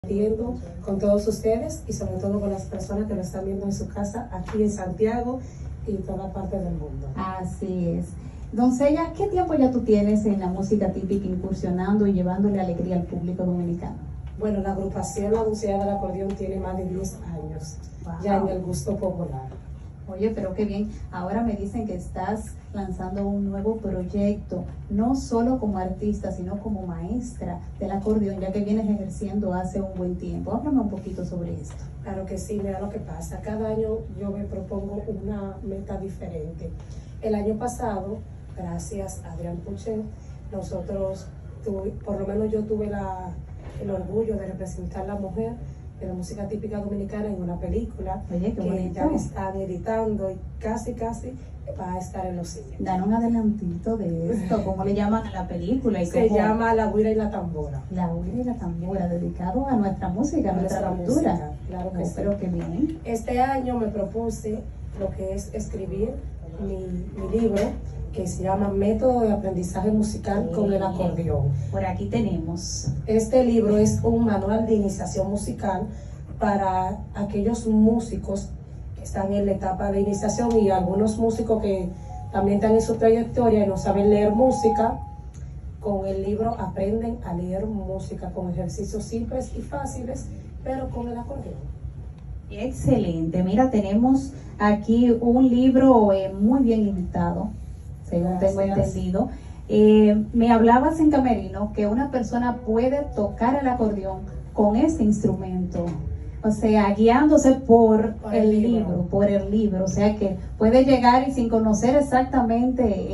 compartiendo con todos ustedes y sobre todo con las personas que lo están viendo en su casa aquí en Santiago y toda parte del mundo. Así es. Doncella, ¿qué tiempo ya tú tienes en la música típica incursionando y llevándole alegría al público dominicano? Bueno, la agrupación La Doncella del Acordeón tiene más de 10 años ya en el gusto popular. Oye, pero qué bien. Ahora me dicen que estás lanzando un nuevo proyecto, no solo como artista, sino como maestra del acordeón, ya que vienes ejerciendo hace un buen tiempo. Háblame un poquito sobre esto. Claro que sí, mira lo que pasa. Cada año yo me propongo una meta diferente. El año pasado, gracias a Adrián Puche, nosotros, por lo menos yo tuve el orgullo de representar a la mujer de la música típica dominicana en una película. Oye, qué bonito. Ya están editando y casi va a estar en los cines. Dan un adelantito de esto, ¿cómo le llaman a la película? Se llama La Güira y la Tambora. La Güira y la Tambora, dedicado a nuestra música, a nuestra cultura. Música, claro que sí. Pero qué bien. Este año me propuse lo que es escribir mi libro, que se llama Método de Aprendizaje Musical con el Acordeón. Por aquí tenemos. Este libro es un manual de iniciación musical para aquellos músicos que están en la etapa de iniciación y algunos músicos que también están en su trayectoria y no saben leer música. Con el libro aprenden a leer música con ejercicios simples y fáciles, pero con el acordeón. Excelente. Mira, tenemos aquí un libro muy bien invitado, según tengo entendido. Me hablabas en camerino que una persona puede tocar el acordeón con este instrumento, o sea, guiándose por el libro, o sea que puede llegar y sin conocer exactamente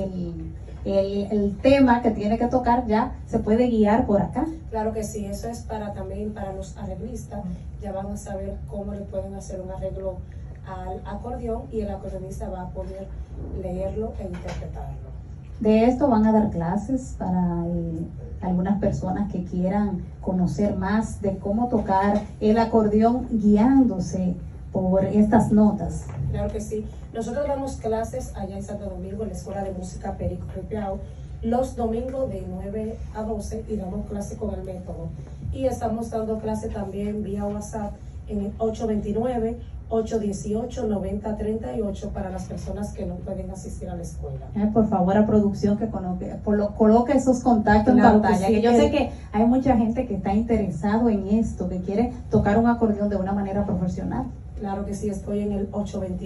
el tema que tiene que tocar, ya se puede guiar por acá. Claro que sí, eso es también para los arreglistas. Ya van a saber cómo le pueden hacer un arreglo al acordeón y el acordeonista va a poder leerlo e interpretarlo. De esto van a dar clases para algunas personas que quieran conocer más de cómo tocar el acordeón guiándose por estas notas. Claro que sí. Nosotros damos clases allá en Santo Domingo, en la Escuela de Música Perico Ripiao, los domingos de 9 a 12 y damos clase con el método. Y estamos dando clase también vía WhatsApp en el 829-818-9038 para las personas que no pueden asistir a la escuela. Por favor, a producción que coloque esos contactos en pantalla, que yo sé que hay mucha gente que está interesado en esto, que quiere tocar un acordeón de una manera profesional. Claro que sí, estoy en el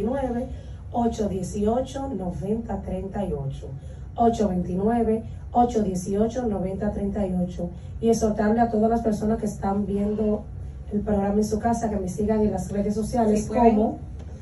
829-818-9038. 829-818-9038 y exhortarle a todas las personas que están viendo el programa en su casa que me sigan en las redes sociales como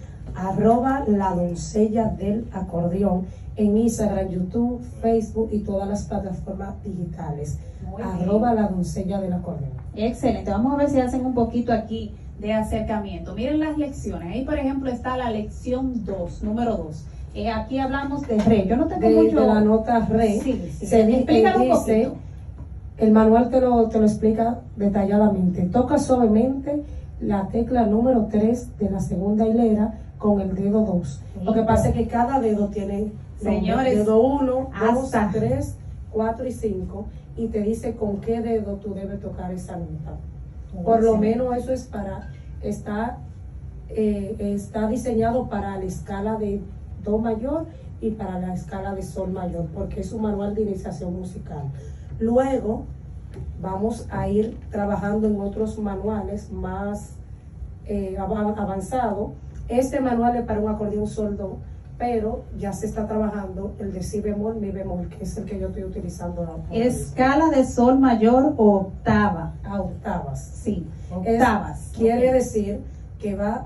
@la doncella del acordeón en Instagram, YouTube, Facebook y todas las plataformas digitales. @la doncella del acordeón. Excelente, vamos a ver si hacen un poquito aquí de acercamiento. Miren las lecciones, ahí por ejemplo está la lección 2, número 2. Aquí hablamos de re. Yo no tengo mucho de la nota re. Sí. Explícalo un poquito. El manual te lo explica detalladamente. Toca suavemente la tecla número 3 de la segunda hilera con el dedo 2. Lo que pasa es que cada dedo tiene, señores, dedo 1, 2, 3, 4 y 5 y te dice con qué dedo tú debes tocar esa nota. Por lo menos eso es está diseñado para la escala de Do mayor y para la escala de Sol mayor, porque es un manual de iniciación musical. Luego vamos a ir trabajando en otros manuales más avanzados. Este manual es para un acordeón sordo, pero ya se está trabajando el de si bemol, mi bemol, que es el que yo estoy utilizando ahora. ¿Escala de Sol mayor o octava? A octavas. Sí, octavas. Quiere decir que va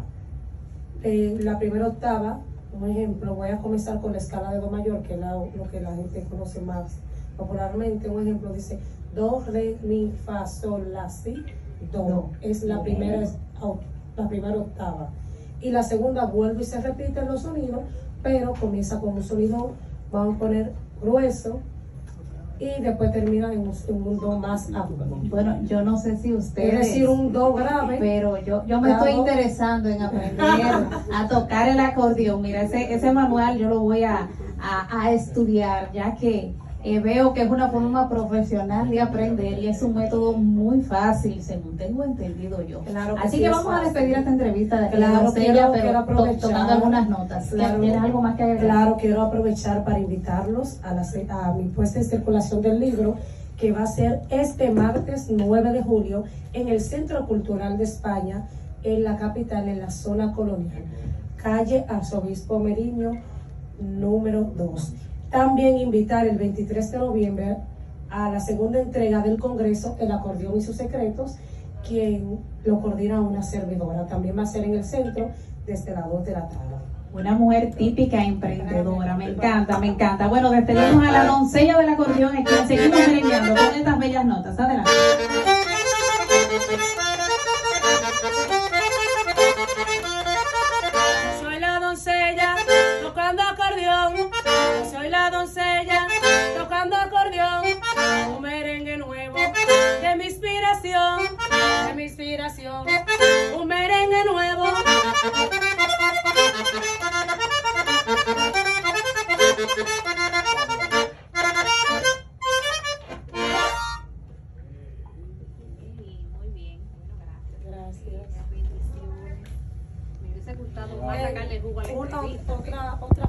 la primera octava. Un ejemplo, voy a comenzar con la escala de Do mayor, que es lo que la gente conoce más popularmente. Un ejemplo dice Do, Re, Mi, Fa, Sol, La, Si, Do. Es la primera octava. Y la segunda vuelve y se repiten los sonidos, pero comienza con un sonido, vamos a poner grueso, y después termina en un Do más agudo. Bueno, yo no sé si ustedes... Es decir, un Do grave. Pero yo me estoy interesando en aprender a tocar el acordeón. Mira, ese manual yo lo voy a estudiar, ya que Veo que es una forma profesional de aprender y es un método muy fácil, según tengo entendido yo. Claro que Así sí, que es vamos a fácil. despedir esta entrevista, Claro, Celia, quiero pero aprovechar. tomando algunas notas. Claro, ¿Tienes algo más que agregar? Claro, quiero aprovechar para invitarlos a mi puesta en circulación del libro, que va a ser este martes 9 de julio en el Centro Cultural de España, en la capital, en la zona colonial, calle Arzobispo Meriño, número 2. También invitar el 23 de noviembre a la segunda entrega del Congreso, El acordeón y sus secretos, quien lo coordina una servidora. También va a ser en el centro desde las 2 de la tarde. Una mujer típica emprendedora, me encanta, me encanta. Bueno, despedimos a la doncella del acordeón, es que seguimos merengueando con estas bellas notas. Adelante. Soy la doncella tocando acordeón, soy la doncella tocando acordeón, un merengue nuevo de mi inspiración, un merengue nuevo. Muy bien, bueno, Gracias. Bendiciones. Me hubiese gustado más sacarle jugo a la entrevista. Otra